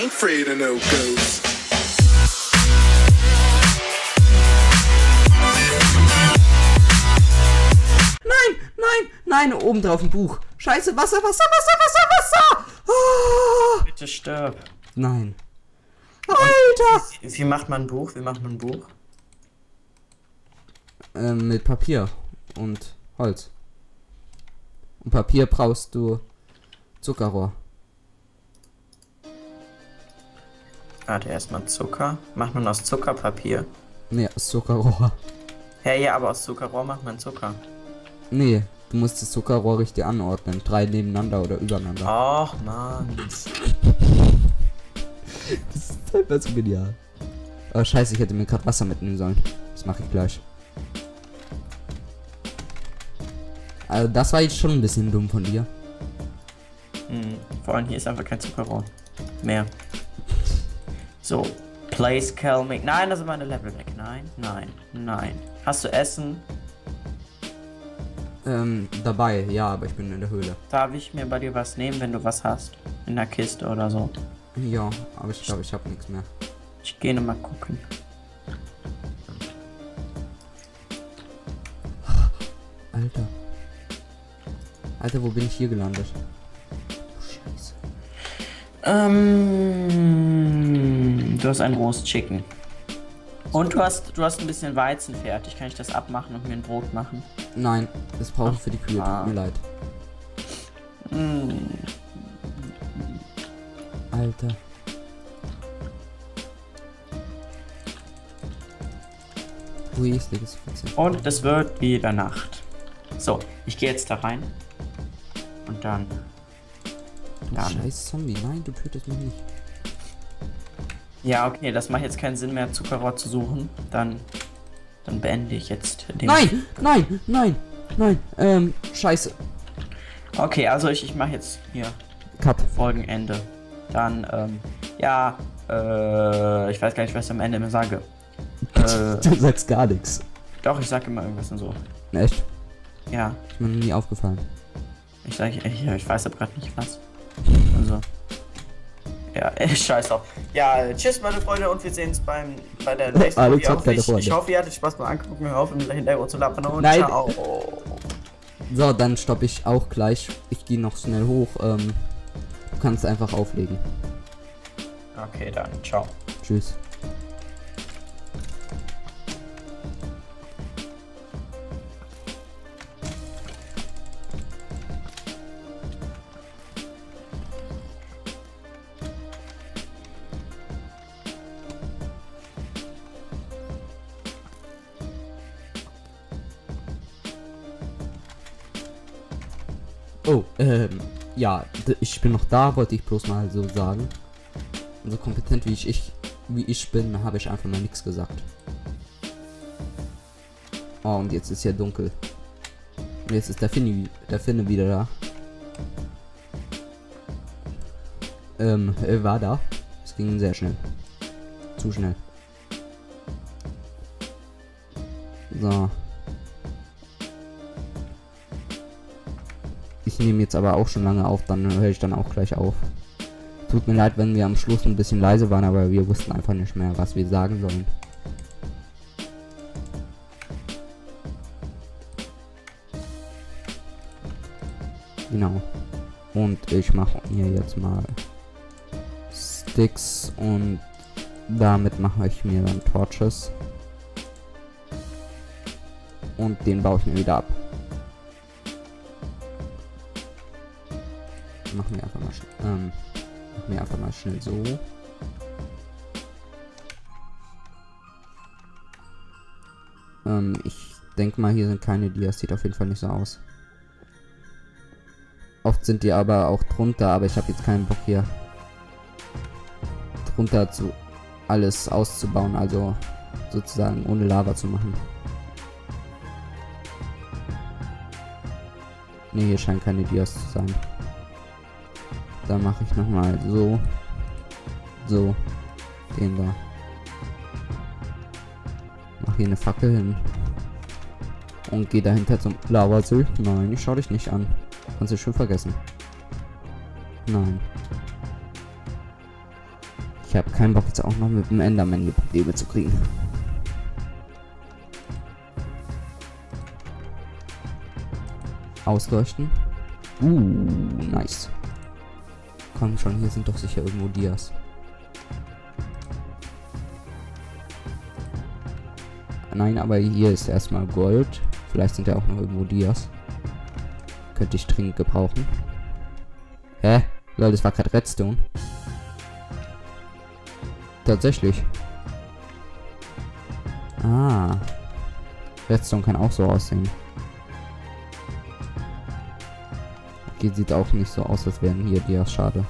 ain't afraid of no ghosts. Nein, oben drauf ein Buch. Scheiße, Wasser. Ah! Bitte stirb. Nein. Alter! Wie macht man ein Buch? Mit Papier und Holz. Und Papier brauchst du Zuckerrohr. Warte, erstmal Zucker. Macht man aus Zucker Papier? Nee, aus Zuckerrohr. Hey, ja, aber aus Zuckerrohr macht man Zucker. Nee, du musst das Zuckerrohr richtig anordnen. 3 nebeneinander oder übereinander. Ach, Mann. Das ist einfach so genial. Oh, scheiße, ich hätte mir gerade Wasser mitnehmen sollen. Das mache ich gleich. Also, das war jetzt schon ein bisschen dumm von dir. Vor allem hier ist einfach kein Zuckerrohr mehr. So, place calming. Nein, das ist meine Level weg. Nein. Hast du Essen? Dabei, ja, aber ich bin in der Höhle. Darf ich mir bei dir was nehmen, wenn du was hast? In der Kiste oder so? Ja, aber ich glaube, ich habe nichts mehr. Ich gehe mal gucken. Alter, wo bin ich hier gelandet? Scheiße. Du hast ein rohes Chicken. Und du hast ein bisschen Weizen fertig. Kann ich das abmachen und mir ein Brot machen? Nein, das brauche ich für die Kühe. Tut mir leid. Alter. Ui, ich lege es fix. Und es wird wieder Nacht. So, ich gehe jetzt da rein. Und dann. Scheiß Zombie, nein, du tötest mich nicht. Ja, okay, das macht jetzt keinen Sinn mehr, Zuckerrohr zu suchen. Dann beende ich jetzt den. Nein! Scheiße. Okay, also ich mache jetzt hier Cut. Folgenende. Dann, ich weiß gar nicht, was ich am Ende immer sage. Du sagst gar nichts. Doch, ich sag immer irgendwas und so. Echt? Ja. Ist mir noch nie aufgefallen. Ich weiß aber gerade nicht was. Also. Ja, scheiß auf. Ja, tschüss meine Freunde und wir sehen uns bei der nächsten Folge. Ich hoffe, ihr hattet Spaß beim Angucken. Hör auf, im Hintergrund zu labern und nein. Ciao. So, dann stoppe ich auch gleich. Ich gehe noch schnell hoch. Du kannst einfach auflegen. Okay, dann. Ciao. Tschüss. Oh, ja, ich bin noch da, wollte ich bloß mal so sagen. Und so kompetent wie ich bin, habe ich einfach mal nichts gesagt. Oh, und jetzt ist ja dunkel. Und jetzt ist der Finne wieder da. War da. Es ging sehr schnell. Zu schnell. So. Ich nehme jetzt aber auch schon lange auf, dann höre ich dann auch gleich auf. Tut mir leid, wenn wir am Schluss ein bisschen leise waren, aber wir wussten einfach nicht mehr, was wir sagen sollen. Genau. Und ich mache hier jetzt mal Sticks und damit mache ich mir dann Torches. Und den baue ich mir wieder ab. Machen wir einfach mal schnell so. Ich denke mal, hier sind keine Dias. Sieht auf jeden Fall nicht so aus. Oft sind die aber auch drunter, aber ich habe jetzt keinen Bock hier drunter zu alles auszubauen, also sozusagen ohne Lava zu machen. Ne, hier scheinen keine Dias zu sein. Dann mache ich nochmal so, den da. Mach hier eine Fackel hin. Und geh dahinter zum Lavasee. Nein, ich schau dich nicht an. Kannst du schon vergessen. Nein. Ich habe keinen Bock jetzt auch noch mit dem Enderman hier Probleme zu kriegen. Ausleuchten. Nice. Komm schon, hier sind doch sicher irgendwo Dias. Nein, aber hier ist erstmal Gold. Vielleicht sind ja auch noch irgendwo Dias. Könnte ich dringend gebrauchen. Hä? Lol, das war gerade Redstone. Tatsächlich. Ah. Redstone kann auch so aussehen. Okay, sieht auch nicht so aus, als wären hier Dias. Schade.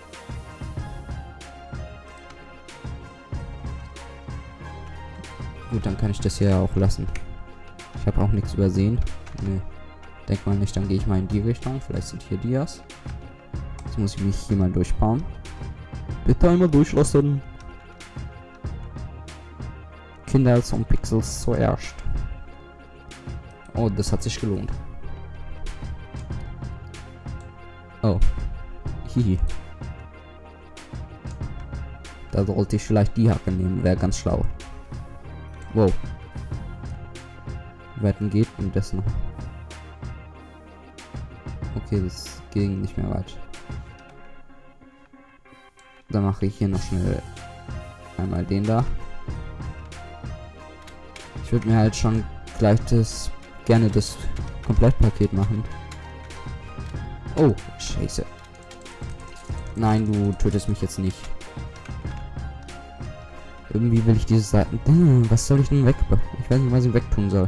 Gut, dann kann ich das hier ja auch lassen. Ich habe auch nichts übersehen. Nee. Denk mal nicht, dann gehe ich mal in die Richtung. Vielleicht sind hier Dias. Jetzt muss ich mich hier mal durchbauen. Bitte einmal durchlassen. Kinders und Pixels zuerst. Oh, das hat sich gelohnt. Oh. Hihi. Da sollte ich vielleicht die Hacke nehmen. Wäre ganz schlau. Wow. Wetten geht denn das noch? Okay, das ging nicht mehr weit. Dann mache ich hier noch schnell einmal den da. Ich würde mir halt schon gleich gerne das Komplettpaket machen. Oh, scheiße. Nein, du tötest mich jetzt nicht. Irgendwie will ich diese Seiten... was soll ich denn weg? Ich weiß nicht, was ich wegtun soll.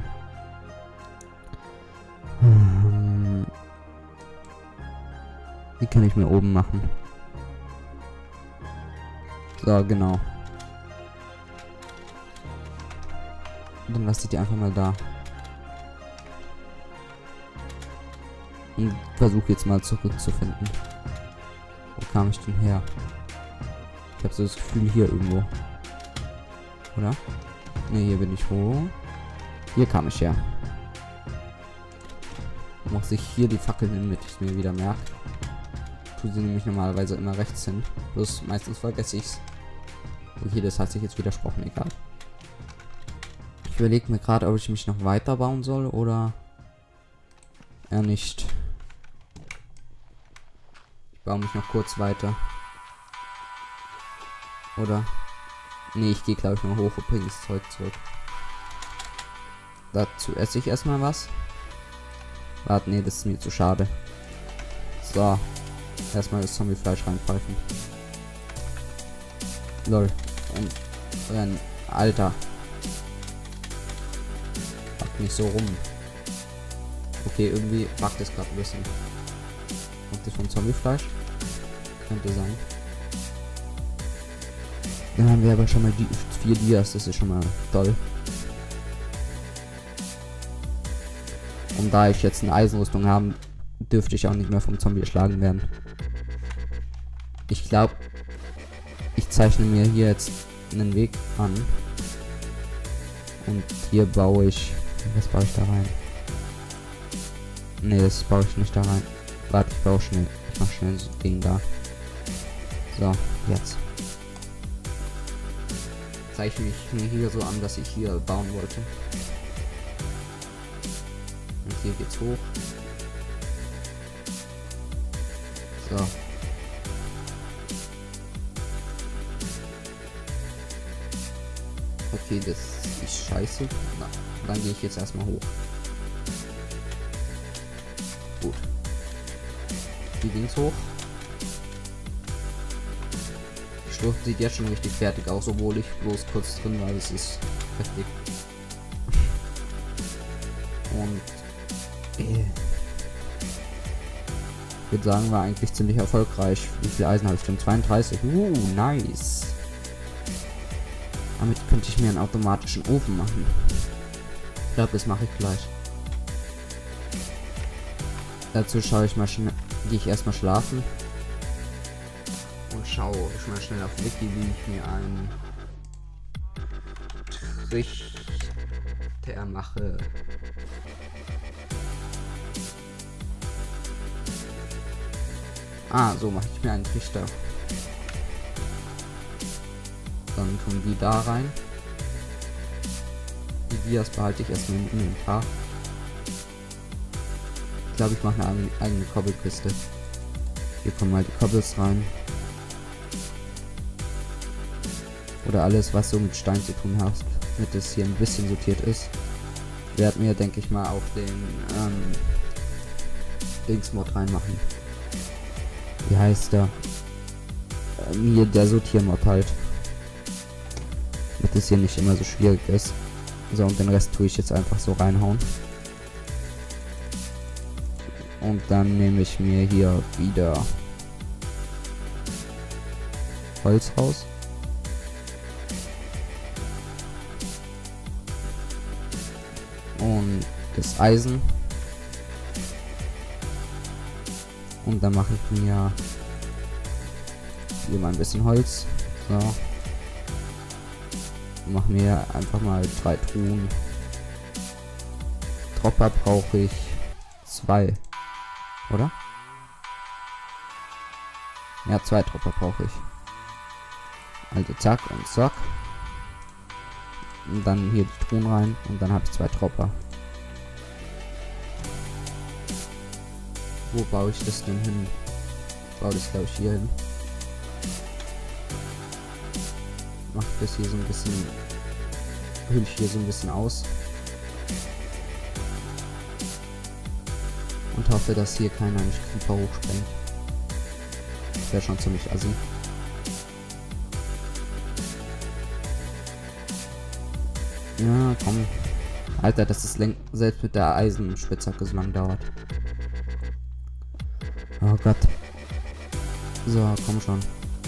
Die kann ich mir oben machen. So, genau. Dann lasse ich die einfach mal da. Und versuche jetzt mal zurückzufinden. Wo kam ich denn her? Ich habe so das Gefühl, hier irgendwo. Oder? Ne, hier bin ich wo? Hier kam ich her. Muss ich hier die Fackeln hin, damit ich es mir wieder merke. Tue sie nämlich normalerweise immer rechts hin. Bloß meistens vergesse ich's. Okay, das hat sich jetzt widersprochen, egal. Ich überlege mir gerade, ob ich mich noch weiter bauen soll oder eher nicht. Ich baue mich noch kurz weiter. Oder? Nee, ich gehe glaube ich mal hoch und bringe das Zeug zurück. Dazu esse ich erstmal was. Warte, nee, das ist mir zu schade. So. Erstmal das Zombiefleisch reinpfeifen. Lol. Und rennen. Alter. Pack nicht so rum. Okay, irgendwie packt es gerade ein bisschen. Kommt das vom Zombiefleisch? Könnte sein. Dann haben wir aber schon mal die 4 Dias, das ist schon mal toll. Und da ich jetzt eine Eisenrüstung habe, dürfte ich auch nicht mehr vom Zombie erschlagen werden. Ich glaube, ich zeichne mir hier jetzt einen Weg an. Und hier baue ich... Was baue ich da rein? Ne, das baue ich nicht da rein. Warte, ich baue schnell. Ich mache schnell so Ding da. So, jetzt. Zeichne ich mir hier so an, dass ich hier bauen wollte. Und hier geht's hoch. So. Okay, das ist scheiße. Na, dann gehe ich jetzt erstmal hoch. Gut. Hier ging's hoch. Die Schlucht sieht jetzt schon richtig fertig aus, obwohl ich bloß kurz drin war. Das ist heftig. Und ich würde sagen, war eigentlich ziemlich erfolgreich. Wie viel Eisen habe ich denn? 32. Nice. Damit könnte ich mir einen automatischen Ofen machen. Ich glaube, das mache ich gleich. Dazu schaue ich mal schnell, gehe ich erstmal schlafen und schaue ich mal schnell auf Wiki, wie ich mir einen Trichter mache. Ah, so mache ich mir einen Trichter. Dann kommen die da rein. Die Dias behalte ich erstmal im Inventar. Ich glaube, ich mache eine eigene Kobbelkiste. Hier kommen mal die Kobbels rein. Oder alles, was so mit Stein zu tun hat, damit es hier ein bisschen sortiert ist. Ich werde mir, denke ich mal, auch den Dingsmod reinmachen. Wie heißt der? Hier der Sortiermod halt. Damit es hier nicht immer so schwierig ist. So, und den Rest tue ich jetzt einfach so reinhauen. Und dann nehme ich mir hier wieder Holz raus. Und das Eisen. Und dann mache ich mir hier mal ein bisschen Holz. So. Mache mir einfach mal 3 Truhen. Dropper brauche ich 2. Oder? Ja, 2 Dropper brauche ich. Also zack und zack. Und dann hier die Truhen rein und dann habe ich 2 Dropper. Wo baue ich das denn hin? Ich baue das, glaube ich, hier hin. Mach das hier so ein bisschen, hülle ich hier so ein bisschen aus und hoffe, dass hier keiner nicht Creeper hochsprengt. Das wäre schon ziemlich assi. Ja, komm. Alter, dass es selbst mit der Eisenspitzhacke so lang dauert. Oh Gott. So, komm schon.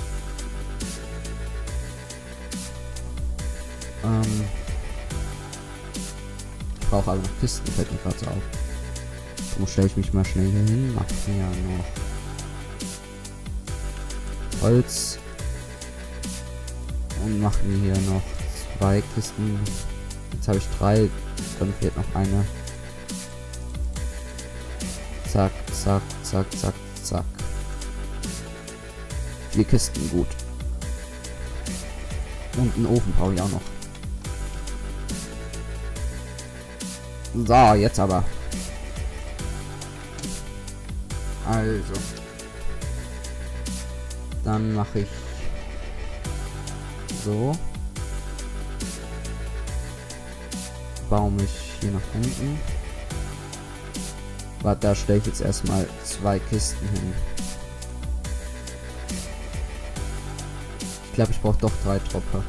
Ich brauche aber noch Kisten, fällt mir gerade so auf. Darum stelle ich mich mal schnell hier hin, mach mir noch Holz und mache mir hier noch 2 Kisten. Jetzt habe ich 3, dann fehlt noch eine. Zack, zack, zack, zack, zack. 4 Kisten, gut. Und einen Ofen brauche ich auch noch. So, jetzt aber. Also. Dann mache ich so. Baue mich hier nach unten. Warte, da stelle ich jetzt erstmal 2 Kisten hin. Ich glaube, ich brauche doch 3 Dropper.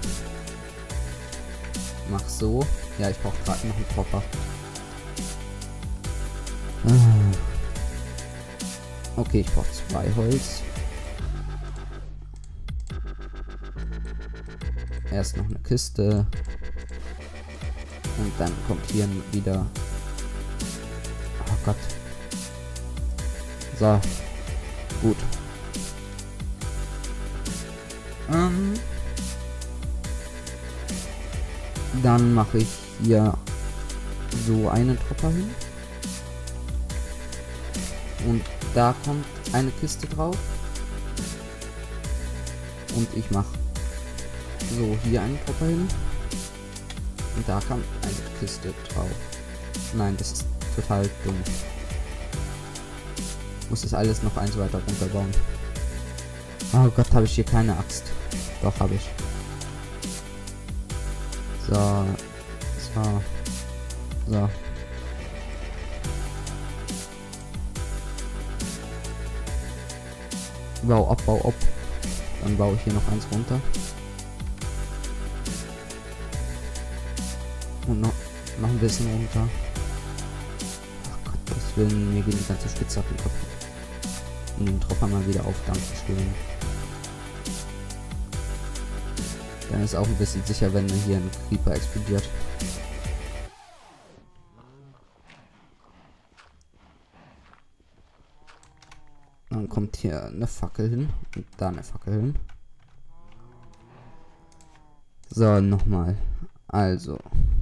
Mach so. Ja, ich brauche gerade noch einen Dropper. Okay, ich brauche 2 Holz. Erst noch eine Kiste. Und dann kommt hier wieder... Oh Gott. So. Gut. Dann mache ich hier so einen Dropper hin. Und da kommt eine Kiste drauf. Und ich mache so hier einen Dropper hin. Und da kommt eine Kiste drauf. Nein, das ist total dumm. Ich muss das alles noch eins weiter runterbauen. Oh Gott, habe ich hier keine Axt. Doch, habe ich. So. So. So. Bau ab, bau ab. Dann baue ich hier noch eins runter. Und noch ein bisschen runter. Ach Gott, das will mir gehen die ganze Spitzhacke kaputt. Und den Dropper mal wieder auf, Dankeschön. Dann ist auch ein bisschen sicher, wenn hier ein Creeper explodiert. Dann kommt hier eine Fackel hin und da eine Fackel hin. So, nochmal. Also.